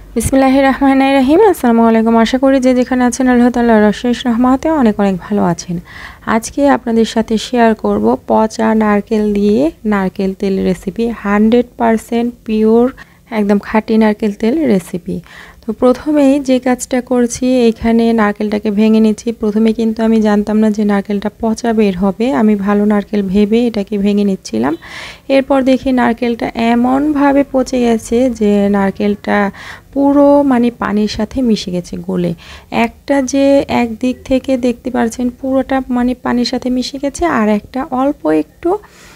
বিসমিল্লাহির রহমানির রহিম। আসসালামু আলাইকুম। আশা করি যে যেখানে আছেন আল্লাহ তাআলার অশেষ রহমতে অনেক অনেক ভালো আছেন। আজকে আপনাদের সাথে শেয়ার করব পচা নারকেল দিয়ে নারকেল তেল রেসিপি, 100% পিওর একদম খাঁটি নারকেল তেল রেসিপি। তো প্রথমেই যে কাজটা করছি, এখানে নারকেলটাকে ভেঙে নিচ্ছি। প্রথমে কিন্তু আমি জানতাম না যে নারকেলটা পচা বের হবে, আমি ভালো নারকেল ভেবে এটাকে ভেঙে নিচ্ছিলাম। এরপর দেখি নারকেলটা এমনভাবে পচে গেছে যে নারকেলটা পুরো পানির সাথে মিশে গেছে গলে। একটা যে একদিক থেকে দেখতে পাচ্ছেন পুরোটা পানির সাথে মিশে গেছে, আর একটা অল্প একটু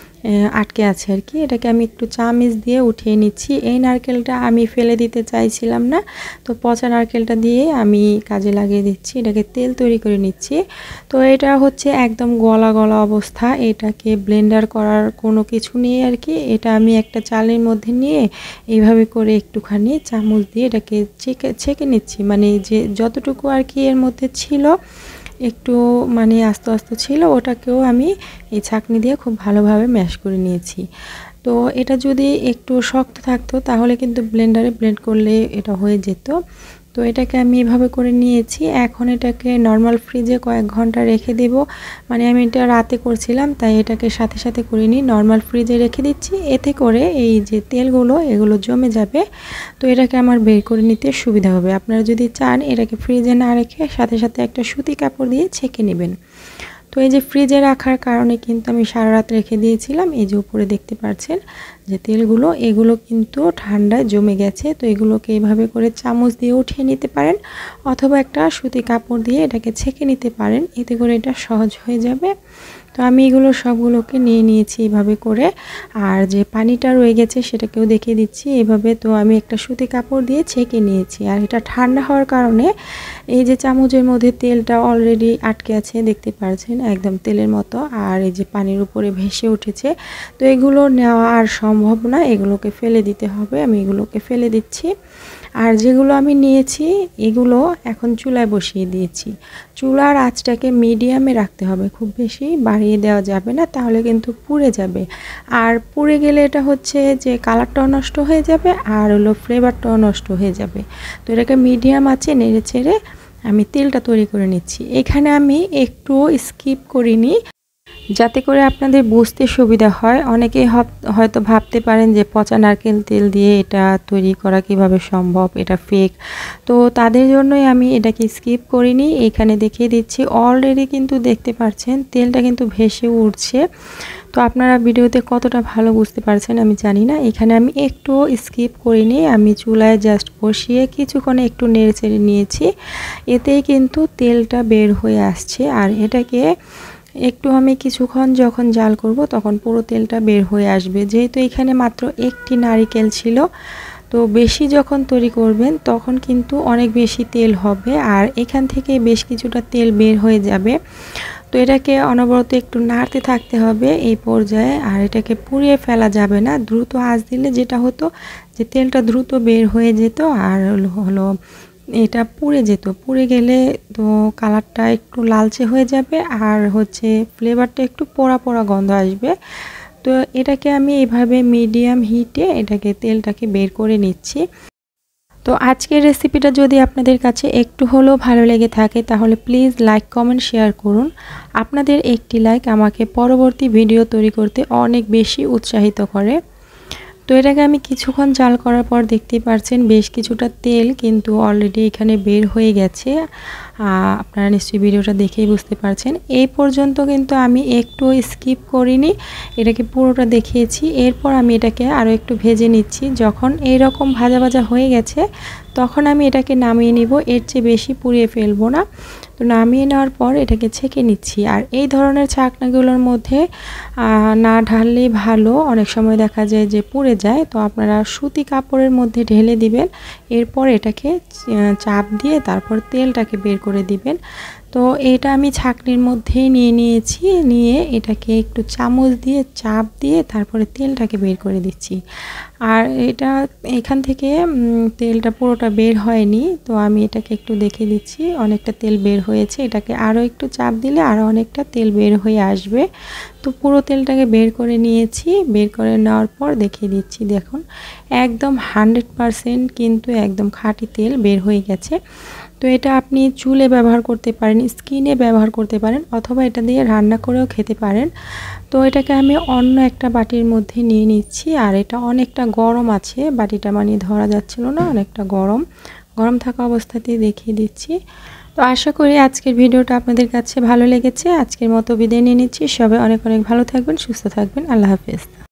আটকে আছে আর কি। এটাকে আমি একটু চামচ দিয়ে উঠিয়ে নিচ্ছি। এই নারকেলটা আমি ফেলে দিতে চাইছিলাম না, তো পচা নারকেলটা দিয়ে আমি কাজে লাগিয়ে দিচ্ছি। এটাকে তেল তৈরি করে নিচ্ছি। তো এটা হচ্ছে একদম গলা গলা অবস্থা, এটাকে ব্লেন্ডার করার কোনো কিছু নেই আর কি। এটা আমি একটা চালের মধ্যে নিয়ে এইভাবে করে একটুখানি চামচ দিয়ে এটাকে ছেঁকে নিচ্ছি। যে যতটুকু আর কি এর মধ্যে ছিল, একটু আস্তে আস্তে ছিল, ওটাকেও আমি এই ছাঁকনি দিয়ে খুব ভালোভাবে ম্যাশ করে নিয়েছি। তো এটা যদি একটু শক্ত থাকতো তাহলে কিন্তু ব্লেন্ডারে ব্লেন্ড করলে এটা হয়ে যেত। তো এটাকে আমি এভাবে করে নিয়েছি। এখন এটাকে নর্মাল ফ্রিজে কয়েক ঘন্টা রেখে দেব। আমি এটা রাতে করছিলাম, তাই এটাকে সাথে সাথে করিনি, নর্মাল ফ্রিজে রেখে দিচ্ছি। এতে করে এই যে তেলগুলো এগুলো জমে যাবে, তো এটাকে আমার বের করে নিতে সুবিধা হবে। আপনারা যদি চান এটাকে ফ্রিজে না রেখে সাথে সাথে একটা সুতি কাপড় দিয়ে ছেঁকে নেবেন। তো এই যে ফ্রিজে রাখার কারণে কিন্তু আমি সারা রাত রেখে দিয়েছিলাম। এই যে উপরে দেখতে পাচ্ছেন যে তেলগুলো, এগুলো কিন্তু ঠান্ডায় জমে গেছে। তো এগুলোকে এইভাবে করে চামচ দিয়ে উঠিয়ে নিতে পারেন, অথবা একটা সুতি কাপড় দিয়ে এটাকে ছেঁকে নিতে পারেন, এতে করে এটা সহজ হয়ে যাবে। তো আমি এগুলো সবগুলোকে নিয়ে নিয়েছি এভাবে করে। আর যে পানিটা রয়ে গেছে সেটাকেও দেখিয়ে দিচ্ছি এভাবে। তো আমি একটা সুতি কাপড় দিয়ে ছেঁকে নিয়েছি। আর এটা ঠান্ডা হওয়ার কারণে এই যে চামচের মধ্যে তেলটা অলরেডি আটকে আছে, দেখতে পাচ্ছেন একদম তেলের মতো, আর এই যে পানির উপরে ভেসে উঠেছে। তো এগুলো নেওয়া আর সম্ভব না, এগুলোকে ফেলে দিতে হবে। আমি এগুলোকে ফেলে দিচ্ছি। আর যেগুলো আমি নিয়েছি এগুলো এখন চুলায় বসিয়ে দিয়েছি। চুলার আঁচটাকে মিডিয়ামে রাখতে হবে, খুব বেশি বাড়িয়ে দেওয়া যাবে না, তাহলে কিন্তু পুড়ে যাবে। আর পুড়ে গেলে এটা হচ্ছে যে কালারটাও নষ্ট হয়ে যাবে, আর হলো ফ্লেভারটাও নষ্ট হয়ে যাবে। তো এটাকে মিডিয়াম আঁচে নেড়ে চেড়ে আমি তেলটা তৈরি করে নিচ্ছি। এখানে আমি একটু স্কিপ করিনি, যাতে করে আপনাদের বুঝতে সুবিধা হয়। অনেকেই হয়তো ভাবতে পারেন যে পচা নারকেল তেল দিয়ে এটা তৈরি করা কিভাবে সম্ভব, এটা ফেক। তো তাদের জন্যই আমি এটাকে স্কিপ করিনি, এখানে দেখিয়ে দিচ্ছি। অলরেডি কিন্তু দেখতে পাচ্ছেন তেলটা কিন্তু ভেসে উঠছে। তো আপনারা ভিডিওতে কতটা ভালো বুঝতে পারছেন আমি জানি না। এখানে আমি একটু স্কিপ করিনি, আমি চুলায় জাস্ট বসিয়ে কিছুক্ষণ একটু নেড়ে চেড়ে নিয়েছি। এতেই কিন্তু তেলটা বের হয়ে আসছে। আর এটাকে একটু আমি কিছুক্ষণ যখন জাল করব তখন পুরো তেলটা বের হয়ে আসবে। যেহেতু এখানে মাত্র একটি নারকেল ছিল, তো বেশি যখন তৈরি করবেন তখন কিন্তু অনেক বেশি তেল হবে, আর এখান থেকে বেশ কিছুটা তেল বের হয়ে যাবে। তো এটাকে অনবরত একটু নাড়তে থাকতে হবে এই পর্যায়ে। আর এটাকে পুড়িয়ে ফেলা যাবে না, দ্রুত আঁচ দিলে যেটা হতো যে তেলটা দ্রুত বের হয়ে যেত, আর হলো এটা পুড়ে যেত। পুড়ে গেলে তো কালারটা একটু লালচে হয়ে যাবে, আর হচ্ছে ফ্লেভারটা একটু পোড়া পোড়া গন্ধ আসবে। তো এটাকে আমি এইভাবে মিডিয়াম হিটে এটাকে তেলটাকে বের করে নিচ্ছি। তো আজকের রেসিপিটা যদি আপনাদের কাছে একটু হলেও ভালো লেগে থাকে তাহলে প্লিজ লাইক কমেন্ট শেয়ার করুন। আপনাদের একটি লাইক আমাকে পরবর্তী ভিডিও তৈরি করতে অনেক বেশি উৎসাহিত করে। তো এটাকে আমি কিছুক্ষণ জাল করার পর দেখতেই পাচ্ছেন বেশ কিছুটা তেল কিন্তু অলরেডি এখানে বের হয়ে গেছে। আপনারা নিশ্চয়ই ভিডিওটা দেখেই বুঝতে পারছেন। এই পর্যন্ত কিন্তু আমি একটু স্কিপ করিনি, এটাকে পুরোটা দেখিয়েছি। এরপর আমি এটাকে আরও একটু ভেজে নিচ্ছি। যখন এইরকম ভাজা ভাজা হয়ে গেছে তখন আমি এটাকে নামিয়ে নিব, এর চেয়ে বেশি পুড়িয়ে ফেলবো না। তো নামিয়ে নেওয়ার পর এটাকে ছেঁকে নিচ্ছি। আর এই ধরনের ছাঁকনাগুলোর মধ্যে না ঢাললেই ভালো, অনেক সময় দেখা যায় যে পুড়ে যায়। তো আপনারা সুতি কাপড়ের মধ্যে ঢেলে দিবেন, এরপর এটাকে চাপ দিয়ে তারপর তেলটাকে বের করে দিবেন। তো এটা আমি ছাঁকনির মধ্যেই নিয়ে নিয়েছি, নিয়ে এটাকে একটু চামচ দিয়ে চাপ দিয়ে তারপরে তেলটাকে বের করে দিচ্ছি। আর এটা এখান থেকে তেলটা পুরোটা বের হয়নি, তো আমি এটাকে একটু দেখে দিচ্ছি, অনেকটা তেল বের হয়েছে। এটাকে আরও একটু চাপ দিলে আরও অনেকটা তেল বের হয়ে আসবে। তো পুরো তেলটাকে বের করে নিয়েছি, বের করে নেওয়ার পর দেখিয়ে দিচ্ছি, দেখুন একদম 100% কিন্তু একদম খাঁটি তেল বের হয়ে গেছে। তো এটা আপনি চুলে ব্যবহার করতে পারেন, স্কিনে ব্যবহার করতে পারেন, অথবা এটা দিয়ে রান্না করেও খেতে পারেন। তো এটাকে আমি অন্য একটা বাটির মধ্যে নিয়ে নিচ্ছি। আর এটা অনেকটা গরম আছে, বাটিটা মানে ধরা যাচ্ছিল না, অনেকটা গরম গরম থাকা অবস্থাতেই দেখিয়ে দিচ্ছি। তো আশা করি আজকের ভিডিওটা আপনাদের কাছে ভালো লেগেছে। আজকের মতো বিদায় নিয়ে নিচ্ছি। সবাই অনেক অনেক ভালো থাকবেন, সুস্থ থাকবেন। আল্লাহ হাফেজ।